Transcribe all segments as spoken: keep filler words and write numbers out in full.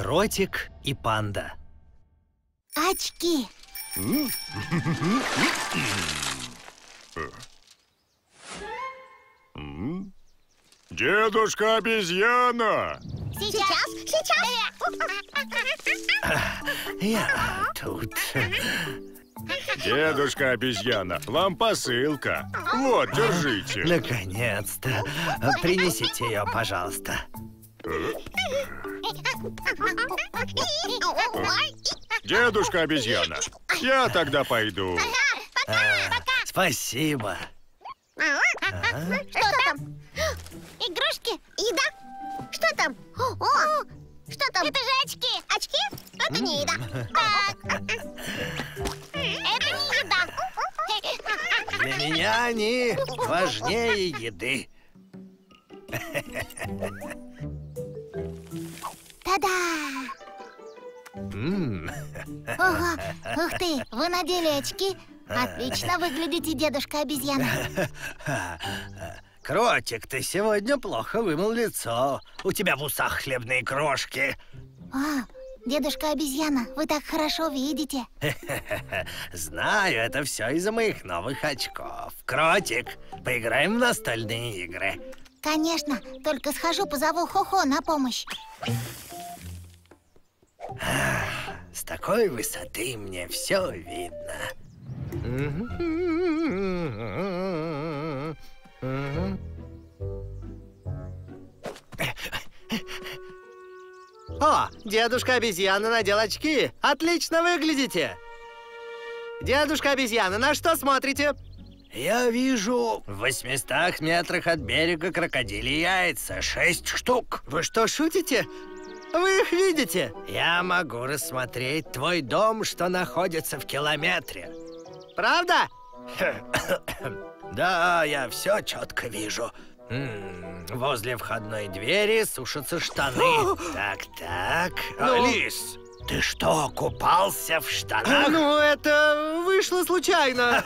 Кротик и панда. Очки. Дедушка обезьяна! Сейчас, сейчас. Я тут. Дедушка обезьяна, вам посылка. Вот, держите. Наконец-то. Принесите ее, пожалуйста. Дедушка обезьяна, я тогда пойду. А, спасибо. Что там? Игрушки? Еда? Что там? О, что там? Это же очки. Очки? Это не еда. Так. Это не еда. Для меня они важнее еды. Та-да! М. Ого! Ух ты! Вы надели очки? Отлично выглядите, дедушка обезьяна. Кротик, ты сегодня плохо вымыл лицо. У тебя в усах хлебные крошки. А, дедушка обезьяна, вы так хорошо видите. Знаю, это все из-за моих новых очков. Кротик, поиграем в настольные игры. Конечно, только схожу, позову Хо-Хо на помощь. С такой высоты мне все видно. О, дедушка обезьяна надел очки. Отлично выглядите. Дедушка обезьяна, на что смотрите? Я вижу в восьмистах метрах от берега крокодилии яйца. Шесть штук. Вы что, шутите? Вы их видите? Я могу рассмотреть твой дом, что находится в километре. Правда? Да, я все четко вижу. М, возле входной двери сушатся штаны. Так, так. Ну? Лис, ты что, купался в штанах? Ну, это вышло случайно.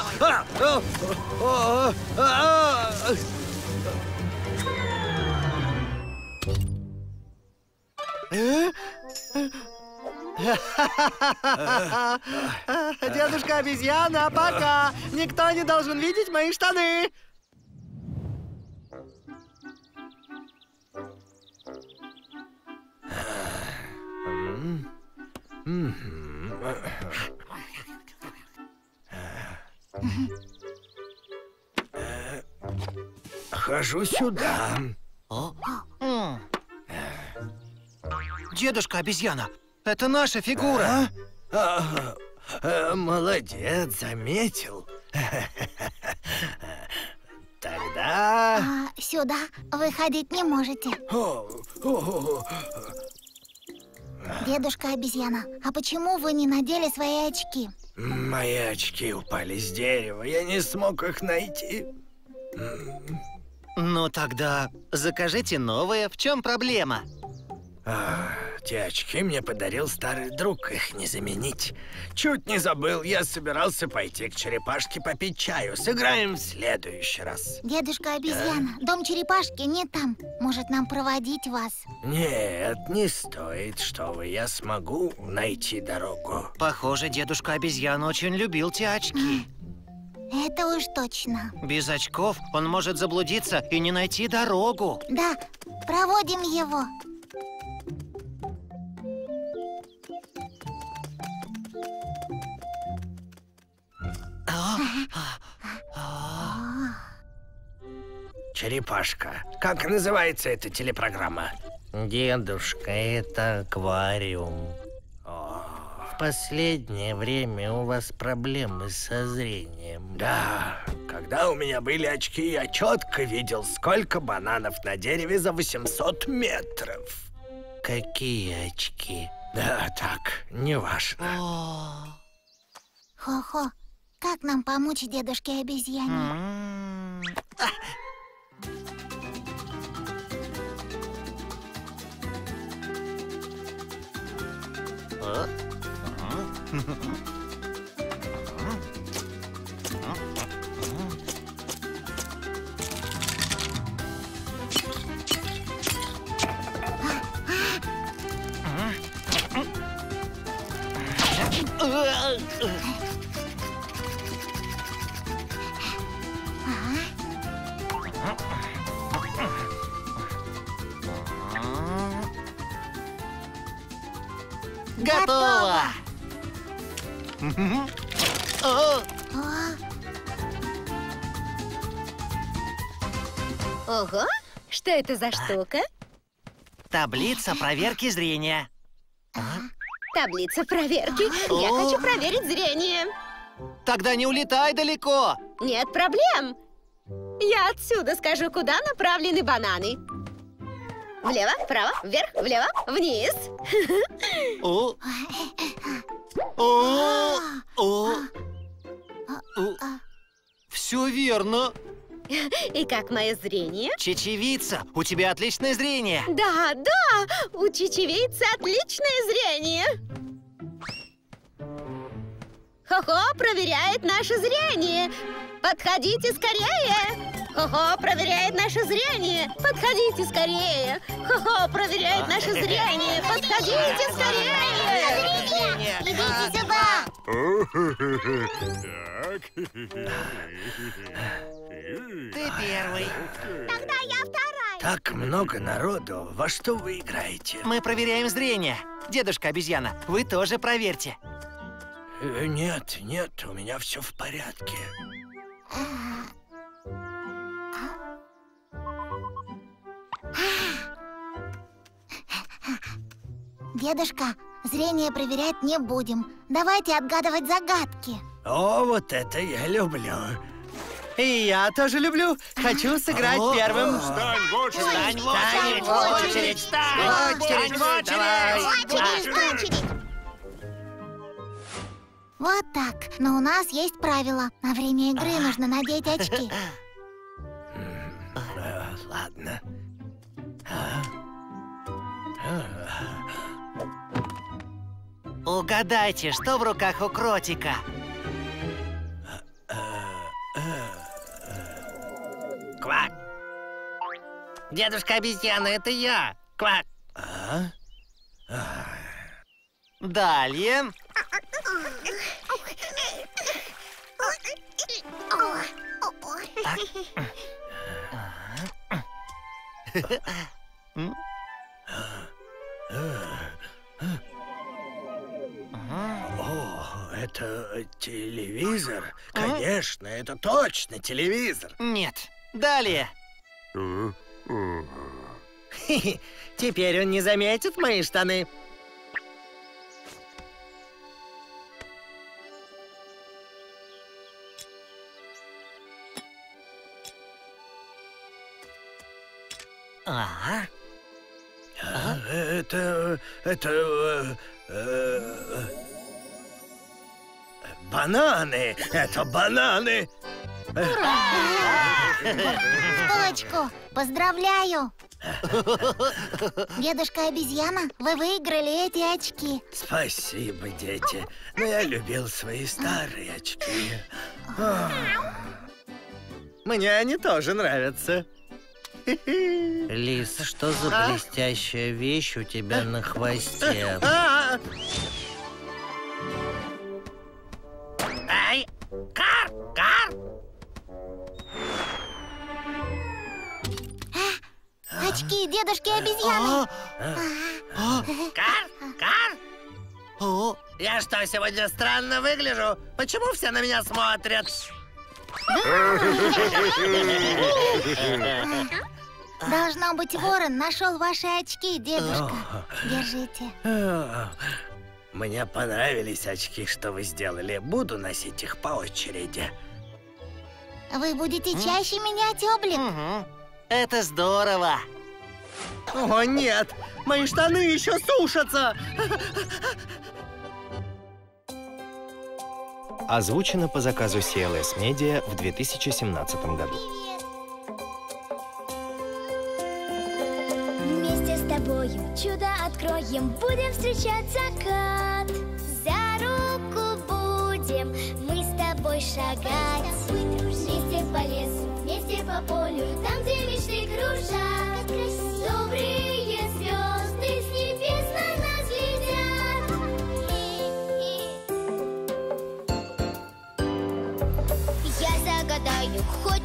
Дедушка обезьяна, пока! Никто не должен видеть мои штаны! Хожу сюда. Дедушка обезьяна, это наша фигура. А? А, молодец, заметил. Тогда... А, сюда вы ходить не можете. О, о, Дедушка обезьяна, а почему вы не надели свои очки? мои очки упали с дерева, я не смог их найти. Ну тогда закажите новые. В чем проблема? А, те очки мне подарил старый друг, их не заменить. Чуть не забыл, я собирался пойти к черепашке попить чаю. Сыграем в следующий раз. Дедушка обезьяна, дом черепашки не там. Может, нам проводить вас? Нет, не стоит, что вы, я смогу найти дорогу. Похоже, дедушка обезьяна очень любил те очки. Это уж точно. Без очков он может заблудиться и не найти дорогу. Да, проводим его. Черепашка, как называется эта телепрограмма? Дедушка, это аквариум. О, в последнее время у вас проблемы со зрением. Да, когда у меня были очки, я четко видел, сколько бананов на дереве за восемьсот метров. Какие очки? Да, так, неважно. Хо-хо, как нам помочь дедушке обезьяне? Готово! О, Ого, что это за штука? таблица проверки зрения. Таблица проверки. Я О. хочу проверить зрение. Тогда не улетай далеко. Нет проблем. Я отсюда скажу, куда направлены бананы. Влево, вправо, вверх, влево, вниз. О. О. О. О. Все верно. И как мое зрение? Чечевица, у тебя отличное зрение. Да, да, у чечевицы отличное зрение. Хо-хо проверяет наше зрение. Подходите скорее. Хо-хо проверяет наше зрение. Подходите скорее. Хо-хо проверяет наше зрение. Подходите скорее. Идите сюда! Так. Ты первый. Тогда я вторая. Так много народу. Во что вы играете? Мы проверяем зрение. Дедушка обезьяна, вы тоже проверьте. Э, Нет, нет, у меня все в порядке. Дедушка, зрение проверять не будем. Давайте отгадывать загадки. О, вот это я люблю. И я тоже люблю. Хочу сыграть О, первым. Встань в очередь. Встань в очередь, в очередь, встань! В Встань в очередь! Давай. Очередь, очередь! Вот так. Но у нас есть правило. На время игры нужно надеть очки. Э, Ладно. Угадайте, что в руках у кротика? Квак. Дедушка обезьяна, это я. Квак. А? Далее. О, это телевизор? Конечно, это точно телевизор. Нет. Далее. Теперь он не заметит мои штаны. Ага. А, Это... это... э, э, бананы! Это бананы! В точку! Поздравляю! Дедушка обезьяна, вы выиграли эти очки. Спасибо, дети. Но я любил свои старые очки. Ах. Мне они тоже нравятся. Лис, что за блестящая вещь у тебя на хвосте? Ай! Кар! Кар! Очки дедушки обезьяны. Кар! Кар! О, Я что, сегодня странно выгляжу? Почему все на меня смотрят? Должно быть, ворон нашел ваши очки, дедушка. Держите. Мне понравились очки, что вы сделали. Буду носить их по очереди. Вы будете чаще менять облик. угу. Это здорово. О, нет! Мои штаны еще сушатся! Озвучено по заказу си эл эс Media в две тысячи семнадцатом году. Вместе с тобою чудо откроем, будем встречать закат. За руку будем мы с тобой шагать. Вместе по лесу, вместе по полю, там, где мечты кружат. Добрые звезды с небес на нас глядят. на юг, хоть